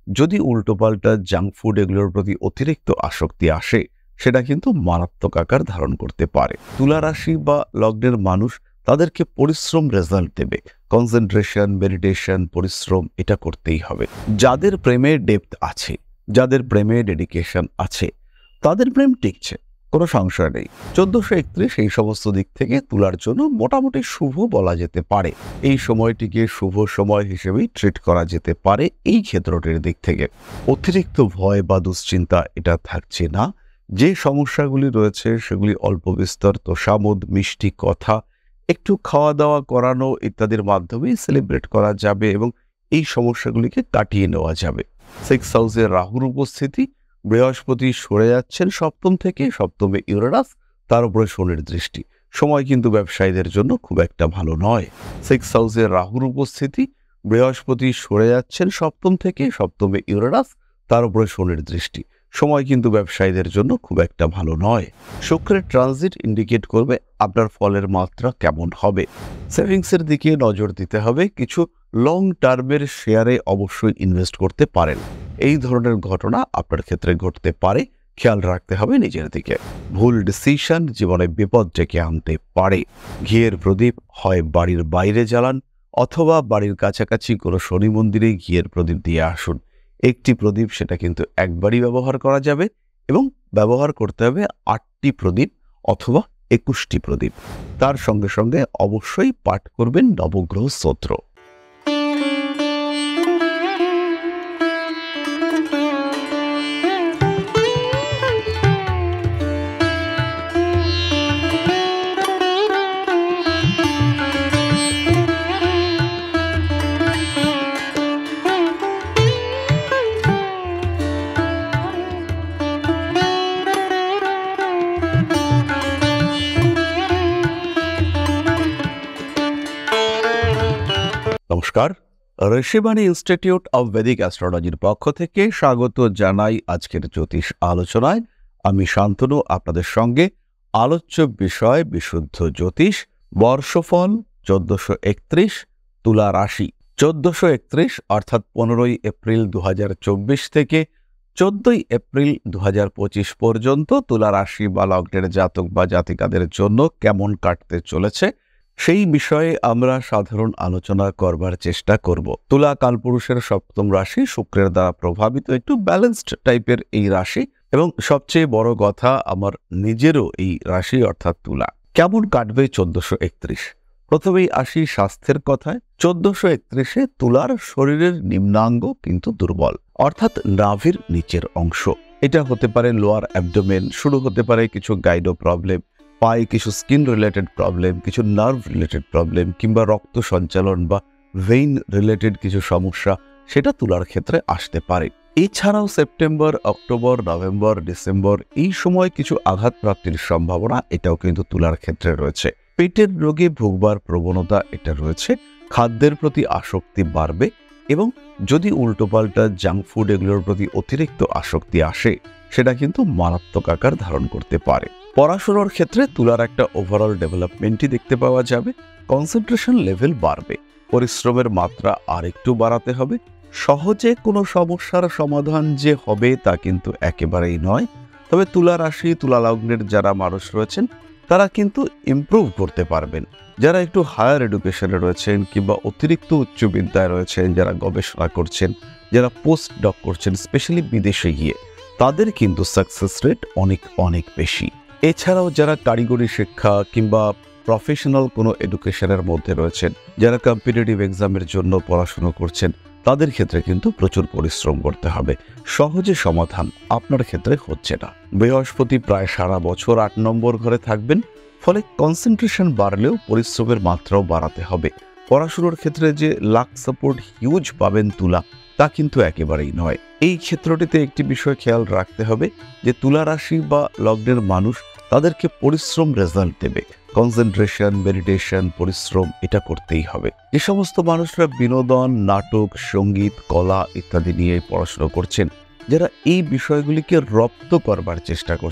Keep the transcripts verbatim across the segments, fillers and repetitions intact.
যদি উল্টোপাল্টা junk food এগুলোর প্রতি অতিরিক্ত আসক্তি আসে, সেটা কিন্তু মারাত্মক আকার ধারণ করতে পারে। তুলা রাশি বা লগ্নের মানুষ তাদেরকে পরিশ্রম রেজাল্ট দেবে। কনসেন্ট্রেশন, মেডিটেশন, পরিশ্রম এটা করতেই হবে। যাদের প্রেমে ডেপথ আছে, যাদের প্রেমে ডেডিকেশন আছে, তাদের প্রেম টিকছে, কোনো সংশয় নেই। চোদ্দশো একত্রিশ এই সমস্ত দিক থেকে তুলার জন্য মোটামুটি শুভ বলা যেতে পারে। এই সময়টিকে শুভ সময় হিসেবেই ট্রিট করা যেতে পারে। এই ক্ষেত্রটির দিক থেকে অতিরিক্ত ভয় বা দুশ্চিন্তা এটা থাকছে না। যে সমস্যাগুলি রয়েছে সেগুলি অল্প বিস্তর তোষামোদ, মিষ্টি কথা, একটু খাওয়া দাওয়া করানো ইত্যাদির মাধ্যমেই সেলিব্রেট করা যাবে এবং এই সমস্যাগুলিকে কাটিয়ে নেওয়া যাবে। সিক্স হাউসে রাহুর উপস্থিতি, বৃহস্পতি সরে যাচ্ছেন সপ্তম থেকে, সপ্তমে ইউরেনাস, তার উপরে শনির দৃষ্টি। সময় কিন্তু ব্যবসায়ীদের জন্য খুব একটা ভালো নয়। সিক্স হাউসে রাহুর উপস্থিতি, বৃহস্পতি সরে যাচ্ছেন সপ্তম থেকে, সপ্তমে ইউরেনাস, তার উপরে শনির দৃষ্টি। সময় কিন্তু ব্যবসায়ীদের জন্য খুব একটা ভালো নয়। শুক্রের ট্রানজিট ইন্ডিকেট করবে আপনার ফলের মাত্রা কেমন হবে। সেভিংসের দিকে নজর দিতে হবে। কিছু লং টার্মের শেয়ারে অবশ্যই ইনভেস্ট করতে পারেন। এই ধরনের ঘটনা আপনার ক্ষেত্রে ঘটতে পারে, খেয়াল রাখতে হবে নিজের দিকে। ভুল ডিসিশন জীবনে বিপদ ডেকে আনতে পারে। ঘিয়ের প্রদীপ হয় বাড়ির বাইরে জ্বালান অথবা বাড়ির কাছাকাছি কোনো শনি মন্দিরে ঘিয়ের প্রদীপ দিয়ে আসুন। একটি প্রদীপ সেটা কিন্তু একবারই ব্যবহার করা যাবে এবং ব্যবহার করতে হবে আটটি প্রদীপ অথবা একুশটি প্রদীপ। তার সঙ্গে সঙ্গে অবশ্যই পাঠ করবেন নবগ্রহ স্তোত্র। নমস্কার, ঋষিবাণী ইনস্টিটিউট অব বেদিক অ্যাস্ট্রোলজির পক্ষ থেকে স্বাগত জানাই আজকের জ্যোতিষ আলোচনায়। আমি শান্তনু, আপনাদের সঙ্গে আলোচ্য বিষয় বিশুদ্ধ জ্যোতিষ। বর্ষফল চোদ্দশো একত্রিশ, তুলা রাশি। চোদ্দশো একত্রিশ অর্থাৎ পনেরোই এপ্রিল দু হাজার চব্বিশ থেকে চোদ্দই এপ্রিল দু হাজার পঁচিশ পর্যন্ত তুলা রাশি বা লগ্নের জাতক বা জাতিকাদের জন্য কেমন কাটতে চলেছে সেই বিষয়ে আমরা সাধারণ আলোচনা করবার চেষ্টা করব। তুলা কালপুরুষের সপ্তম রাশি, শুক্রের দ্বারা প্রভাবিত, একটু ব্যালেন্সড টাইপের এই রাশি এবং সবচেয়ে বড় কথা আমার নিজেরও এই রাশি অর্থাৎ তুলা। কেমন কাটবে চোদ্দশো একত্রিশ? প্রথমেই আসি স্বাস্থ্যের কথায়। চোদ্দশো একত্রিশে তুলার শরীরের নিম্নাঙ্গ কিন্তু দুর্বল, অর্থাৎ নাভির নিচের অংশ। এটা হতে পারে লোয়ার অ্যাবডোমেন, শুরু হতে পারে কিছু গাইডো প্রবলেম, পায়ে কিছু স্কিন রিলেটেড প্রবলেম, কিছু নার্ভ রিলেটেড প্রবলেম, কিংবা রক্ত সঞ্চালন বা ভেইন রিলেটেড কিছু সমস্যা, সেটা তুলার ক্ষেত্রে আসতে পারে। এছাড়াও সেপ্টেম্বর, অক্টোবর, নভেম্বর, ডিসেম্বর এই সময় কিছু আঘাত প্রাপ্তির সম্ভাবনা এটাও কিন্তু তুলার ক্ষেত্রে রয়েছে। পেটের রোগে ভুগবার প্রবণতা এটা রয়েছে। খাদ্যের প্রতি আসক্তি বাড়বে এবং যদি উল্টোপাল্টা জাঙ্ক ফুড এগুলোর প্রতি অতিরিক্ত আসক্তি আসে, সেটা কিন্তু মারাত্মক আকার ধারণ করতে পারে। পড়াশোনার ক্ষেত্রে তুলার একটা ওভারঅল ডেভেলপমেন্টই দেখতে পাওয়া যাবে। কনসেন্ট্রেশন লেভেল বাড়বে, পরিশ্রমের মাত্রা আর একটু বাড়াতে হবে। সহজে কোনো সমস্যার সমাধান যে হবে তা কিন্তু একেবারেই নয়। তবে তুলা রাশি, তুলা লগ্নের যারা মানুষ রয়েছেন তারা কিন্তু ইমপ্রুভ করতে পারবেন। যারা একটু হায়ার এডুকেশনে রয়েছেন কিংবা অতিরিক্ত উচ্চ বিদ্যায় রয়েছেন, যারা গবেষণা করছেন, যারা পোস্ট ডক করছেন স্পেশালি বিদেশে গিয়ে, তাদের কিন্তু সাকসেস রেট অনেক অনেক বেশি। এছাড়াও যারা কারিগরি শিক্ষা কিংবা প্রফেশনাল কোনো এডুকেশনের মধ্যে রয়েছেন, যারা কম্পিটিটিভ এক্সামের জন্য পড়াশুনো করছেন, তাদের ক্ষেত্রে কিন্তু প্রচুর পরিশ্রম করতে হবে। সহজে সমাধান আপনার ক্ষেত্রে হচ্ছে না। বৃহস্পতি প্রায় সারা বছর আট নম্বর ঘরে থাকবেন, ফলে কনসেন্ট্রেশন বাড়লেও পরিশ্রমের মাত্রাও বাড়াতে হবে। পড়াশুনোর ক্ষেত্রে যে লাক সাপোর্ট হিউজ পাবেন তুলা, তা কিন্তু একেবারেই নয়। এই ক্ষেত্রটিতে একটি বিষয় খেয়াল রাখতে হবে যে তুলা রাশি বা লগ্নের মানুষ তাদেরকে পরিশ্রম রেজাল্ট দেবে। কনসেন্ট্রেশন, মেডিটেশন, পরিশ্রম এটা করতেই হবে। যে সমস্ত মানুষরা বিনোদন, নাটক, সঙ্গীত, কলা ইত্যাদি নিয়ে পড়াশোনা করছেন, যারা এই বিষয়গুলিকে রপ্ত করবার চেষ্টা করছেন,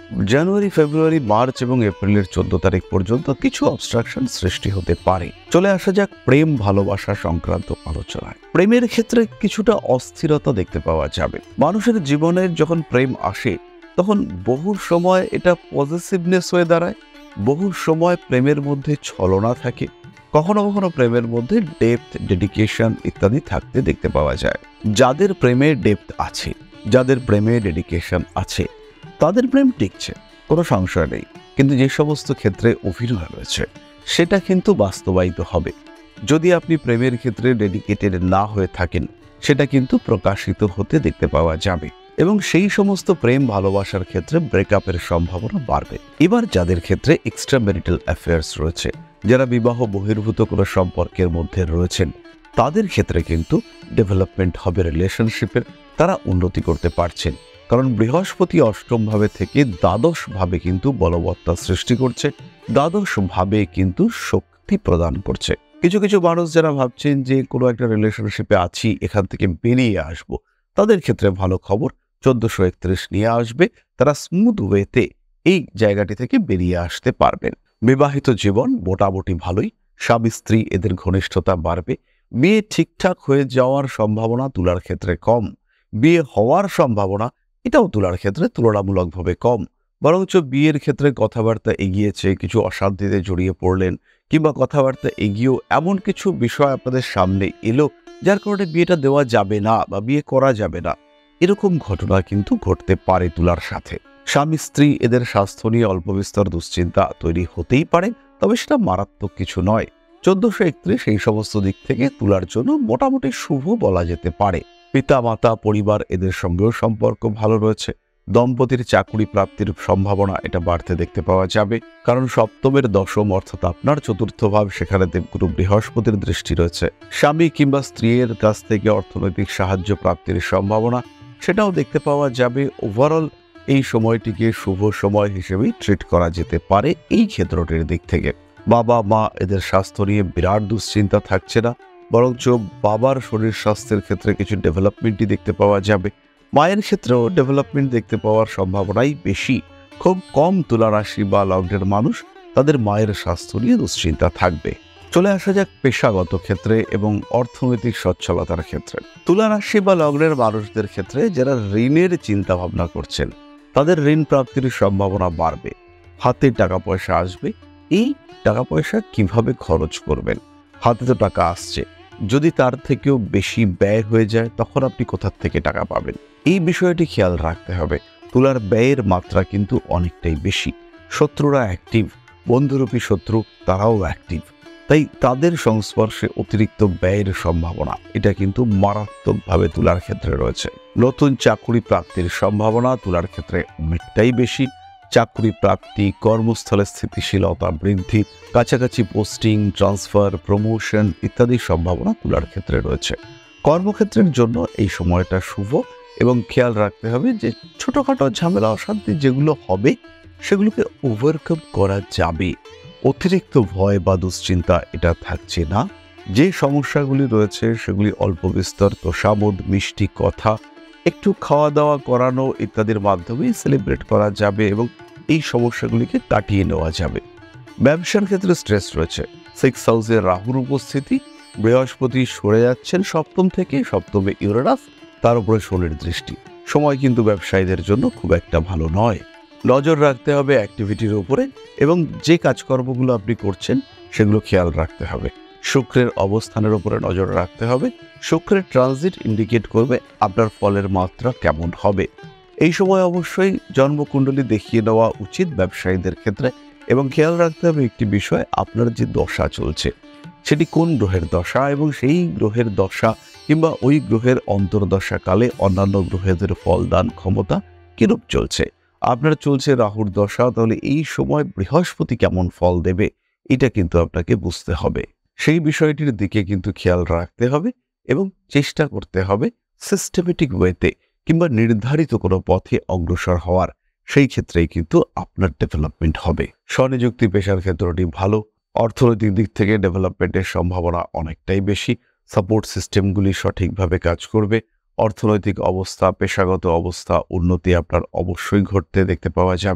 জানুয়ারি, ফেব্রুয়ারি, মার্চ এবং এপ্রিলের চোদ্দ তারিখ পর্যন্ত কিছু অবস্ট্রাকশন সৃষ্টি হতে পারে। চলে আসা যাক প্রেম ভালোবাসা সংক্রান্ত আলোচনায়। প্রেমের ক্ষেত্রে কিছুটা অস্থিরতা দেখতে পাওয়া যাবে। মানুষের জীবনের যখন প্রেম আসে তখন বহু সময় এটা পজিটিভনেস হয়ে দাঁড়ায়, বহু সময় প্রেমের মধ্যে ছলনা থাকে, কখনো কখনো প্রেমের মধ্যে ডেপথ, ডেডিকেশন ইত্যাদি থাকতে দেখতে পাওয়া যায়। যাদের প্রেমে ডেপথ আছে, যাদের প্রেমে ডেডিকেশন আছে, তাদের প্রেম টিকছে, কোনো সংশয় নেই। কিন্তু যে সমস্ত ক্ষেত্রে অভিনয় রয়েছে সেটা কিন্তু বাস্তবায়িত হবে। যদি আপনি প্রেমের ক্ষেত্রে ডেডিকেটেড না হয়ে থাকেন, সেটা কিন্তু প্রকাশিত হতে দেখতে পাওয়া যাবে এবং সেই সমস্ত প্রেম ভালোবাসার ক্ষেত্রে ব্রেকআপের সম্ভাবনা বাড়বে। এবার যাদের ক্ষেত্রে এক্সট্রা ম্যারিটাল অ্যাফেয়ার্স রয়েছে, যারা বিবাহ বহির্ভূত কোনো সম্পর্কের মধ্যে রয়েছেন, তাদের ক্ষেত্রে কিন্তু ডেভেলপমেন্ট হবে রিলেশনশিপের, তারা উন্নতি করতে পারছেন। কারণ বৃহস্পতি অষ্টম ভাবে থেকে দ্বাদশ ভাবে কিন্তু বলবত্তা সৃষ্টি করছে, দ্বাদশ ভাবে কিন্তু শক্তি প্রদান করছে। কিছু কিছু মানুষ যারা ভাবছেন যে কোনো একটা রিলেশনশিপে আছি, এখান থেকে বেরিয়ে আসব, তাদের ক্ষেত্রে ভালো খবর, চোদ্দশো একত্রিশ নিয়ে আসবে, তারা স্মুথ ওয়েতে এই জায়গাটি থেকে বেরিয়ে আসতে পারবেন। বিবাহিত জীবন মোটামুটি ভালোই, স্বামী স্ত্রী এদের ঘনিষ্ঠতা বাড়বে। বিয়ে ঠিকঠাক হয়ে যাওয়ার সম্ভাবনা তুলার ক্ষেত্রে কম, বিয়ে হওয়ার সম্ভাবনা এটাও তুলার ক্ষেত্রে তুলনামূলকভাবে কম। বরঞ্চ বিয়ের ক্ষেত্রে কথাবার্তা এগিয়েছে, কিছু অশান্তিতে জড়িয়ে পড়লেন, কিংবা কথাবার্তা এগিয়েও এমন কিছু বিষয় আপনাদের সামনে এলো যার কারণে বিয়েটা দেওয়া যাবে না বা বিয়ে করা যাবে না, এরকম ঘটনা কিন্তু ঘটতে পারে তুলার সাথে। স্বামী স্ত্রী এদের স্বাস্থ্য নিয়ে অল্প বিস্তর দুশ্চিন্তা তৈরি হতেই পারে, তবে সেটা মারাত্মক কিছু নয়। চোদ্দশো একত্রিশ এই সমস্ত দিক থেকে তুলার জন্য মোটামুটি শুভ বলা যেতে পারে। পিতা মাতা পরিবার এদের সঙ্গেও সম্পর্ক ভালো রয়েছে। দম্পতির চাকুরি প্রাপ্তির সম্ভাবনা এটা বাড়তে দেখতে পাওয়া যাবে, কারণ সপ্তমের দশম অর্থাৎ আপনার চতুর্থ ভাব, সেখানে দেবগুরু বৃহস্পতির দৃষ্টি রয়েছে। স্বামী কিংবা স্ত্রীর কাছ থেকে অর্থনৈতিক সাহায্য প্রাপ্তির সম্ভাবনা সেটাও দেখতে পাওয়া যাবে। ওভারঅল এই সময়টিকে শুভ সময় হিসেবেই ট্রিট করা যেতে পারে এই ক্ষেত্রটির দিক থেকে। বাবা মা এদের স্বাস্থ্য নিয়ে বিরাট দুশ্চিন্তা থাকছে না, বরঞ্চ বাবার শরীর স্বাস্থ্যের ক্ষেত্রে কিছু ডেভেলপমেন্টই দেখতে পাওয়া যাবে। মায়ের ক্ষেত্রেও ডেভেলপমেন্ট দেখতে পাওয়ার সম্ভাবনাই বেশি। খুব কম তুলা রাশি বা লগ্নের মানুষ তাদের মায়ের স্বাস্থ্য নিয়ে দুশ্চিন্তা থাকবে। চলে আসা যাক পেশাগত ক্ষেত্রে এবং অর্থনৈতিক সচ্ছলতার ক্ষেত্রে। তুলা রাশি বা লগ্নের মানুষদের ক্ষেত্রে যারা ঋণের চিন্তা ভাবনা করছেন, তাদের ঋণ প্রাপ্তির সম্ভাবনা বাড়বে। হাতে টাকা পয়সা আসবে। এই টাকা পয়সা কিভাবে খরচ করবেন? হাতে তো টাকা আসছে, যদি তার থেকেও বেশি ব্যয় হয়ে যায় তখন আপনি কোথা থেকে টাকা পাবেন? এই বিষয়টি খেয়াল রাখতে হবে। তুলার ব্যয়ের মাত্রা কিন্তু অনেকটাই বেশি। শত্রুরা অ্যাক্টিভ, বন্ধুরূপী শত্রু তারাও অ্যাক্টিভ, তাই তাদের সংস্পর্শে অতিরিক্ত ব্যয়ের সম্ভাবনা এটা কিন্তু মারাত্মকভাবে তুলার ক্ষেত্রে রয়েছে। নতুন চাকুরি প্রাপ্তির সম্ভাবনা তুলার ক্ষেত্রে অনেকটাই বেশি। চাকরি প্রাপ্তি, কর্মস্থলে স্থিতিশীলতা বৃদ্ধি, কাছাকাছি পোস্টিং, ট্রান্সফার, প্রমোশন ইত্যাদি সম্ভাবনা তুলার ক্ষেত্রে রয়েছে। কর্মক্ষেত্রের জন্য এই সময়টা শুভ এবং খেয়াল রাখতে হবে যে ছোটখাটো ঝামেলা অশান্তি যেগুলো হবে সেগুলোকে ওভারকাম করা যাবে। অতিরিক্ত ভয় বা দুশ্চিন্তা এটা থাকছে না। যে সমস্যাগুলি রয়েছে সেগুলি অল্প বিস্তর তোষামোদ, মিষ্টি কথা, একটু খাওয়া দাওয়া করানো ইত্যাদির মাধ্যমে সেলিব্রেট করা যাবে এবং এই সমস্যাগুলিকে কাটিয়ে নেওয়া যাবে। ব্যবসার ক্ষেত্রে স্ট্রেস রয়েছে। সিক্স হাউসে রাহুর উপস্থিতি, বৃহস্পতি সরে যাচ্ছেন সপ্তম থেকে, সপ্তমে ইউরেনাস, তার উপরে শনির দৃষ্টি। সময় কিন্তু ব্যবসায়ীদের জন্য খুব একটা ভালো নয়। নজর রাখতে হবে অ্যাক্টিভিটির উপরে এবং যে কাজকর্মগুলো আপনি করছেন সেগুলো খেয়াল রাখতে হবে। শুক্রের অবস্থানের উপরে নজর রাখতে হবে। শুক্রের ট্রানজিট ইন্ডিকেট করবে আপনার ফলের মাত্রা কেমন হবে। এই সময় অবশ্যই জন্মকুণ্ডলী দেখিয়ে নেওয়া উচিত ব্যবসায়ীদের ক্ষেত্রে এবং খেয়াল রাখতে হবে একটি বিষয়, আপনার যে দশা চলছে সেটি কোন গ্রহের দশা এবং সেই গ্রহের দশা কিংবা ওই গ্রহের অন্তর্দশাকালে অন্যান্য গ্রহেদের ফলদান ক্ষমতা কিরূপ চলছে। আপনার চলছে রাহুর দশা, তাহলে এই সময় বৃহস্পতি কেমন ফল দেবে এটা কিন্তু আপনাকে বুঝতে হবে। সেই বিষয়টির দিকে কিন্তু খেয়াল রাখতে হবে এবং চেষ্টা করতে হবে সিস্টেমেটিক ওয়েতে কিংবা নির্ধারিত কোনো পথে অগ্রসর হওয়ার। সেই ক্ষেত্রেই কিন্তু আপনার ডেভেলপমেন্ট হবে। স্বনিযুক্তি পেশার ক্ষেত্রটি ভালো। অর্থনৈতিক দিক থেকে ডেভেলপমেন্টের সম্ভাবনা অনেকটাই বেশি। সাপোর্ট সিস্টেমগুলি সঠিকভাবে কাজ করবে। অর্থনৈতিক অবস্থা, পেশাগত অবস্থা উন্নতি আপনার অবশ্যই ঘটতে দেখতে পাওয়া যাবে।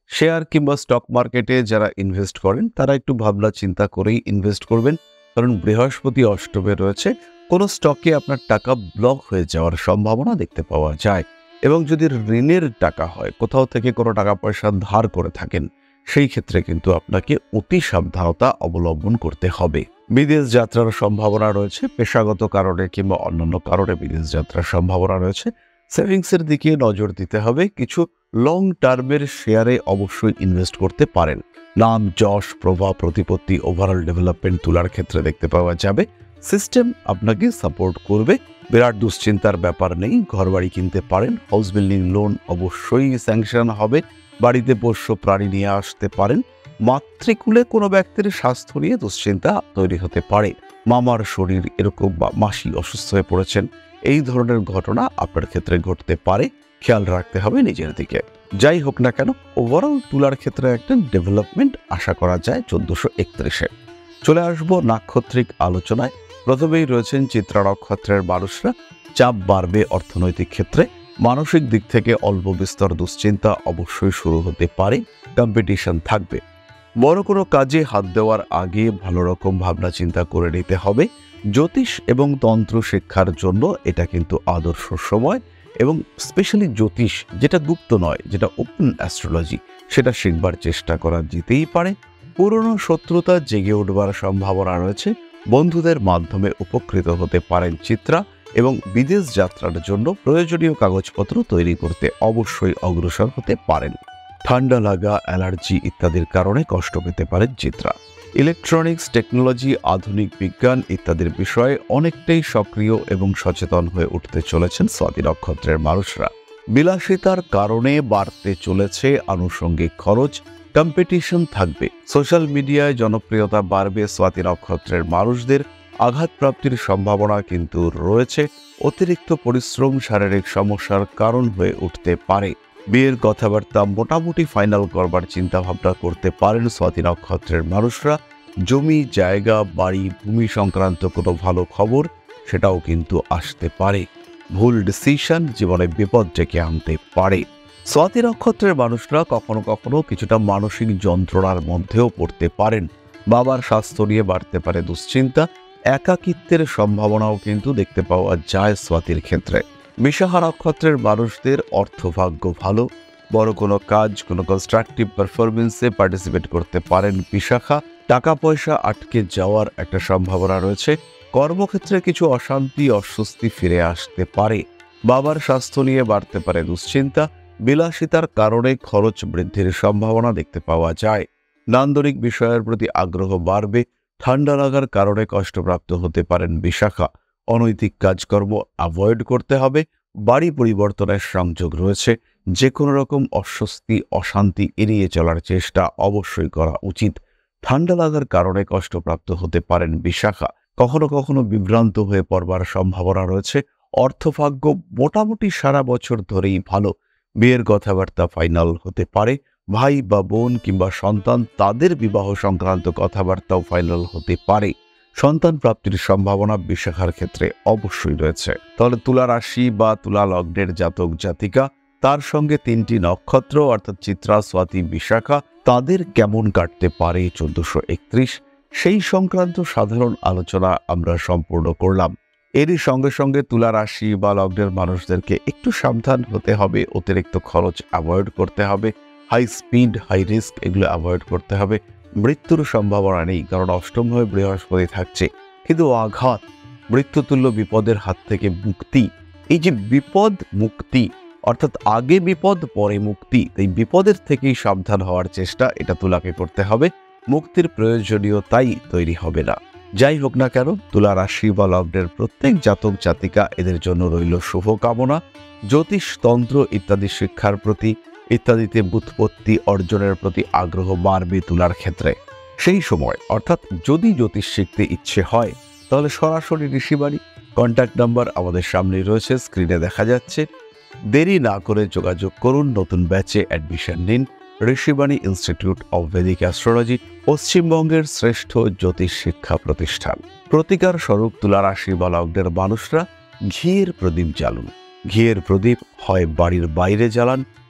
শেয়ার কিংবা স্টক মার্কেটে যারা ইনভেস্ট করেন তারা একটু ভাবনা চিন্তা করেই ইনভেস্ট করবেন, কারণ বৃহস্পতি অষ্টমে রয়েছে। কোনো স্টকে আপনার টাকা ব্লক হয়ে যাওয়ার সম্ভাবনা দেখতে পাওয়া যায়। এবং যদি ঋণের টাকা হয়, কোথাও থেকে কোনো টাকা পয়সা ধার করে থাকেন, সেই ক্ষেত্রে কিন্তু আপনাকে অতি সাবধানতা অবলম্বন করতে হবে। বিদেশ যাত্রার সম্ভাবনা রয়েছে, পেশাগত কারণে কিংবা অন্যান্য কারণে বিদেশ যাত্রার সম্ভাবনা রয়েছে। সেভিংসের দিকে নজর দিতে হবে। কিছু লং টার্মের শেয়ারে অবশ্যই ইনভেস্ট করতে পারেন। নাম, যশ, প্রভাব, প্রতিপত্তি, ওভারঅল ডেভেলপমেন্ট তুলার ক্ষেত্রে দেখতে পাওয়া যাবে। সিস্টেম আপনাকে সাপোর্ট করবে, বিরাট দুশ্চিন্তার ব্যাপার নেই। ঘরবাড়ি কিনতে পারেন, হাউস বিল্ডিং লোন অবশ্যই স্যাংশন হবে। বাড়িতে পোষ্য প্রাণী নিয়ে আসতে পারেন। মাতৃকুলে কোনো ব্যক্তির স্বাস্থ্য নিয়ে দুশ্চিন্তা তৈরি হতে পারে। মামার শরীর এরকম বা মাসি অসুস্থ হয়ে পড়েছেন, এই ধরনের ঘটনা আপনার ক্ষেত্রে ঘটতে পারে। খেয়াল রাখতে হবে নিজের দিকে। যাই হোক না কেন, ওভারঅল তুলার ক্ষেত্রে একটা ডেভেলপমেন্ট আশা করা যায় চোদ্দশো একত্রিশে। চলে আসবো নাক্ষত্রিক আলোচনায়। প্রথমেই রয়েছেন চিত্রা নক্ষত্রের মানুষরা। চাপ বাড়বে অর্থনৈতিক ক্ষেত্রে। মানসিক দিক থেকে অল্প বিস্তর দুশ্চিন্তা অবশ্যই শুরু হতে পারে। কম্পিটিশন থাকবে। বড় কোনো কাজে হাত দেওয়ার আগে ভালো রকম ভাবনা চিন্তা করে নিতে হবে। জ্যোতিষ এবং তন্ত্র শিক্ষার জন্য এটা কিন্তু আদর্শ সময়। এবং স্পেশালি জ্যোতিষ, যেটা গুপ্ত নয়, যেটা ওপেন অ্যাস্ট্রোলজি, সেটা শিখবার চেষ্টা করা যেতেই পারে। পুরনো শত্রুতা জেগে উঠবার সম্ভাবনা রয়েছে। বন্ধুদের মাধ্যমে উপকৃত হতে পারেন চিত্রা। এবং বিদেশ যাত্রার জন্য প্রয়োজনীয় কাগজপত্র তৈরি করতে অবশ্যই অগ্রসর হতে পারেন। ঠান্ডা লাগা, অ্যালার্জি ইত্যাদির কারণে কষ্ট পেতে পারেন চিত্রা। ইলেকট্রনিক্স, টেকনোলজি, আধুনিক বিজ্ঞান ইত্যাদির বিষয়ে অনেকটাই সক্রিয় এবং সচেতন হয়ে উঠতে চলেছেন স্বাতি নক্ষত্রের মানুষরা। বিলাসিতার কারণে বাড়তে চলেছে আনুষঙ্গিক খরচ। কম্পিটিশন থাকবে। সোশ্যাল মিডিয়ায় জনপ্রিয়তা বাড়বে স্বাতি নক্ষত্রের মানুষদের। আঘাতপ্রাপ্তির সম্ভাবনা কিন্তু রয়েছে। অতিরিক্ত পরিশ্রম শারীরিক সমস্যার কারণ হয়ে উঠতে পারে। বিয়ের কথাবার্তা মোটামুটি ফাইনাল করবার চিন্তা ভাবনা করতে পারেন স্বাতি নক্ষত্রের মানুষরা। জমি, জায়গা, বাড়ি, ভূমি সংক্রান্ত কোনো ভালো খবর সেটাও কিন্তু আসতে পারে। ভুল ডিসিশন জীবনে বিপদ ডেকে আনতে পারে। স্বাতি নক্ষত্রের মানুষরা কখনো কখনো কিছুটা মানসিক যন্ত্রণার মধ্যেও পড়তে পারেন। বাবার স্বাস্থ্য নিয়ে বাড়তে পারে দুশ্চিন্তা। একাকিত্বের সম্ভাবনাও কিন্তু দেখতে পাওয়া যায় স্বাতির ক্ষেত্রে। বিশাখা নক্ষত্রের মানুষদের অর্থভাগ্য ভালো। বড় কোনো কাজ, কোনো কনস্ট্রাকটিভ পারফরমেন্সে পার্টিসিপেট করতে পারেন বিশাখা। টাকা পয়সা আটকে যাওয়ার একটা সম্ভাবনা রয়েছে। কর্মক্ষেত্রে কিছু অশান্তি, অস্বস্তি ফিরে আসতে পারে। বাবার স্বাস্থ্য নিয়ে বাড়তে পারে দুশ্চিন্তা। বিলাসিতার কারণে খরচ বৃদ্ধির সম্ভাবনা দেখতে পাওয়া যায়। নান্দনিক বিষয়ের প্রতি আগ্রহ বাড়বে। ঠান্ডা লাগার কারণে কষ্টপ্রাপ্ত হতে পারেন বিশাখা। অনৈতিক কাজকর্ম অ্যাভয়েড করতে হবে। বাড়ি পরিবর্তনের সংযোগ রয়েছে। যে কোনো রকম অস্বস্তি, অশান্তি এড়িয়ে চলার চেষ্টা অবশ্যই করা উচিত। ঠান্ডা লাগার কারণে কষ্টপ্রাপ্ত হতে পারেন বিশাখা। কখনো কখনো বিভ্রান্ত হয়ে পড়বার সম্ভাবনা রয়েছে। অর্থভাগ্য মোটামুটি সারা বছর ধরেই ভালো। বিয়ের কথাবার্তা ফাইনাল হতে পারে। ভাই বা বোন কিংবা সন্তান, তাদের বিবাহ সংক্রান্ত কথাবার্তাও ফাইনাল হতে পারে। সন্তান প্রাপ্তির সম্ভাবনা বিশাখার ক্ষেত্রে অবশ্যই রয়েছে। তাহলে তুলা রাশি বা তুলা লগ্নের জাতক জাতিকা, তার সঙ্গে তিনটি নক্ষত্র অর্থাৎ চিত্রা, স্বাতি, বিশাখা, তাদের কেমন কাটতে পারে চোদ্দশো একত্রিশ, সেই সংক্রান্ত সাধারণ আলোচনা আমরা সম্পূর্ণ করলাম। এরই সঙ্গে সঙ্গে তুলা রাশি বা লগ্নের মানুষদেরকে একটু সাবধান হতে হবে। অতিরিক্ত খরচ অ্যাভয়েড করতে হবে। হাই স্পিড, হাই রিস্ক এগুলো অ্যাভয়েড করতে হবে। মৃত্যুর সম্ভাবনা নেই, কারণ অষ্টম হয়ে বৃহস্পতি থাকছে। কিন্তু আঘাত, মৃত্যুতুল্য বিপদের হাত থেকে মুক্তি, এই যে বিপদ মুক্তি অর্থাৎ আগে বিপদ পরে মুক্তি, এই বিপদের থেকেই সাবধান হওয়ার চেষ্টা এটা তুলাকে করতে হবে। মুক্তির প্রয়োজনীয়তাই তৈরি হবে না। যাই হোক না কেন, তুলা রাশি বা লগ্নের প্রত্যেক জাতক জাতিকা, এদের জন্য রইল শুভকামনা। জ্যোতিষ, তন্ত্র ইত্যাদি শিক্ষার প্রতি, ইত্যাদিতে ব্যুৎপত্তি অর্জনের প্রতি আগ্রহ বাড়বে তুলার ক্ষেত্রে। সেই সময় অর্থাৎ যদি জ্যোতিষ শিখতে ইচ্ছে হয়, তাহলে সরাসরি ঋষিবাণী, কন্ট্যাক্ট নাম্বার আমাদের সামনে রয়েছে, স্ক্রিনে দেখা যাচ্ছে। দেরি না করে যোগাযোগ করুন, নতুন ব্যাচে অ্যাডমিশন নিন। Rishibani institute of Vedic astrology পশ্চিমবঙ্গের শ্রেষ্ঠ জ্যোতিষ শিক্ষা প্রতিষ্ঠান। প্রতিকার স্বরূপ তুলা রাশি বা লগ্নের মানুষরা ঘিয়ের প্রদীপ জ্বালুন। ঘিয়ের প্রদীপ হয় বাড়ির বাইরে জ্বালান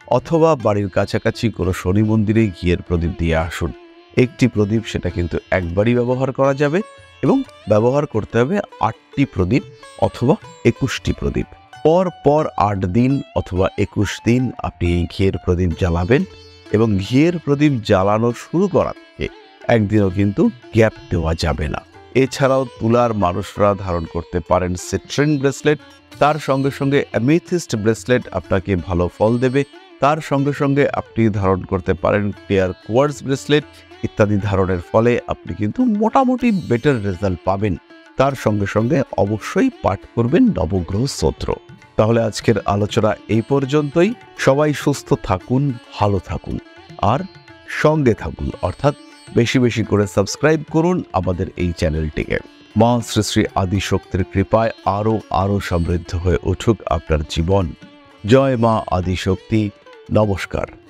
অথবা বাড়ির কাছাকাছি কোনো শনি মন্দিরে ঘিয়ের প্রদীপ দিয়ে আসুন। একটি প্রদীপ সেটা কিন্তু একবারই ব্যবহার করা যাবে এবং ব্যবহার করতে হবে আটটি প্রদীপ অথবা একুশটি প্রদীপ। পর পর আট দিন অথবা একুশ দিন আপনি এই ঘিয়ের প্রদীপ জ্বালাবেন এবং ঘিয়ের প্রদীপ জ্বালানো শুরু করা থেকে একদিনও কিন্তু গ্যাপ দেওয়া যাবে না। এছাড়াও তুলার মানুষরা ধারণ করতে পারেন সিট্রিন ব্রেসলেট, তার সঙ্গে সঙ্গে অ্যামেথিস্ট ব্রেসলেট আপনাকে ভালো ফল দেবে। তার সঙ্গে সঙ্গে আপনি ধারণ করতে পারেন ক্লিয়ার কোয়ার্টজ ব্রেসলেট ইত্যাদি ধারণের ফলে আপনি কিন্তু মোটামুটি বেটার রেজাল্ট পাবেন। তার সঙ্গে সঙ্গে অবশ্যই পাঠ করবেন নবগ্রহ স্তোত্র। তাহলে আজকের আলোচনা এই পর্যন্তই। সবাই সুস্থ থাকুন, ভালো থাকুন আর সঙ্গে থাকুন, অর্থাৎ বেশি বেশি করে সাবস্ক্রাইব করুন আমাদের এই চ্যানেলটিকে। মা শ্রী শ্রী আদিশক্তির কৃপায় আরও আরও সমৃদ্ধ হয়ে উঠুক আপনার জীবন। জয় মা আদিশক্তি। নমস্কার।